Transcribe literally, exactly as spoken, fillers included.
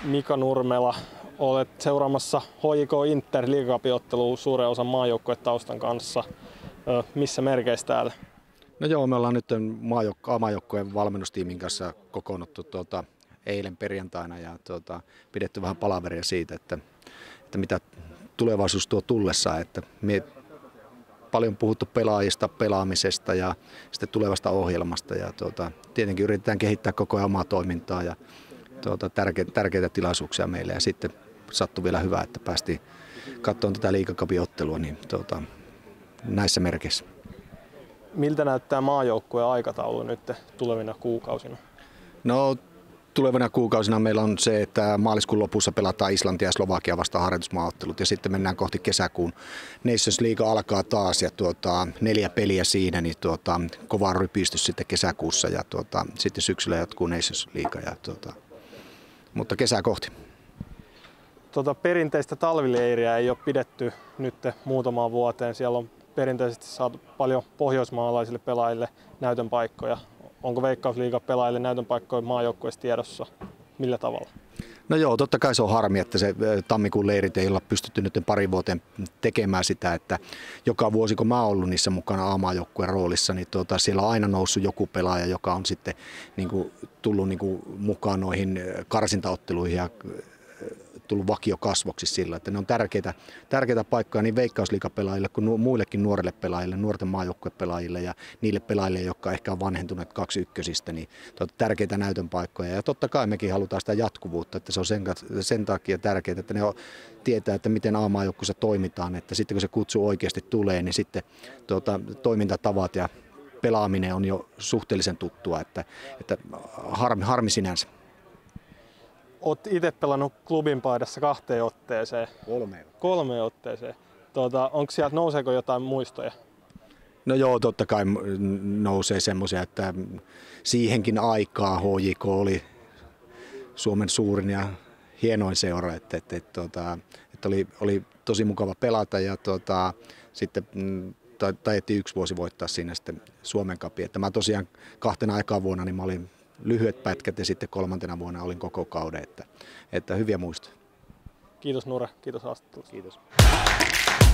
Mika Nurmela, olet seuraamassa H J K Inter liigacupin-ottelua suuren osan maajoukkuetaustan kanssa. Missä merkeissä täällä? No joo, me ollaan nyt maajoukkueen valmennustiimin kanssa kokoonnuttu tuota, eilen perjantaina ja tuota, pidetty vähän palaveria siitä, että, että mitä tulevaisuus tuo tullessaan. Että me paljon puhuttu pelaajista, pelaamisesta ja sitten tulevasta ohjelmasta ja tuota, tietenkin yritetään kehittää koko ajan omaa toimintaa ja tuota, tärkeitä, tärkeitä tilaisuuksia meille ja sitten sattui vielä hyvä, että päästiin katsomaan tätä liigacupin-ottelua niin tuota, näissä merkeissä. Miltä näyttää maajoukkueen aikataulu nyt tulevina kuukausina? No, tulevina kuukausina meillä on se, että maaliskuun lopussa pelataan Islantia ja Slovakia vastaan harjoitusmaaottelut ja sitten mennään kohti kesäkuun. Nations League alkaa taas ja tuota, neljä peliä siinä, niin tuota, kova rypistys sitten kesäkuussa ja tuota, sitten syksyllä jatkuu Nations League. Ja tuota, mutta kesää kohti. Tuota, perinteistä talvileiriä ei ole pidetty nyt muutamaan vuoteen. Siellä on perinteisesti saatu paljon pohjoismaalaisille pelaajille näytön paikkoja. Onko Veikkausliigan pelaajille näytön paikkoja maajoukkueessa tiedossa? Millä tavalla? No joo, totta kai se on harmi, että se tammikuun leirit ei olla pystytty nyt pari vuoteen tekemään sitä, että joka vuosi kun mä oon ollut niissä mukana A-maajoukkueen roolissa, niin tuota, siellä on aina noussut joku pelaaja, joka on sitten niin kuin, tullut niin kuin, mukaan noihin karsintaotteluihin ja tullut vakiokasvoksi sillä, että ne on tärkeitä, tärkeitä paikkoja niin Veikkausliigapelaajille kuin muillekin nuorille pelaajille, nuorten maajoukkuepelaajille ja niille pelaajille, jotka ehkä on vanhentuneet kaksi ykkösistä, niin tärkeitä näytön paikkoja. Ja totta kai mekin halutaan sitä jatkuvuutta, että se on sen, sen takia tärkeää, että ne on, tietää, että miten A-maajoukkueessa toimitaan, että sitten kun se kutsu oikeasti tulee, niin sitten tuota, toimintatavat ja pelaaminen on jo suhteellisen tuttua, että, että harmi, harmi sinänsä. Olet itse pelannut klubin paidassa kahteen otteeseen. Kolmeen. Kolmeen otteeseen. Tuota, onko sieltä, nouseeko jotain muistoja? No joo, totta kai nousee semmoisia, että siihenkin aikaa H J K oli Suomen suurin ja hienoin seura, että, että, että, että, että oli, oli tosi mukava pelata ja tuota, sitten taidettiin yksi vuosi voittaa siinä sitten Suomen cupin. Että mä tosiaan kahtena aikaa vuonna niin mä olin lyhyet pätkät ja sitten kolmantena vuonna olin koko kauden, että, että hyviä muistoja. Kiitos Nure, kiitos haastattelusta. Kiitos.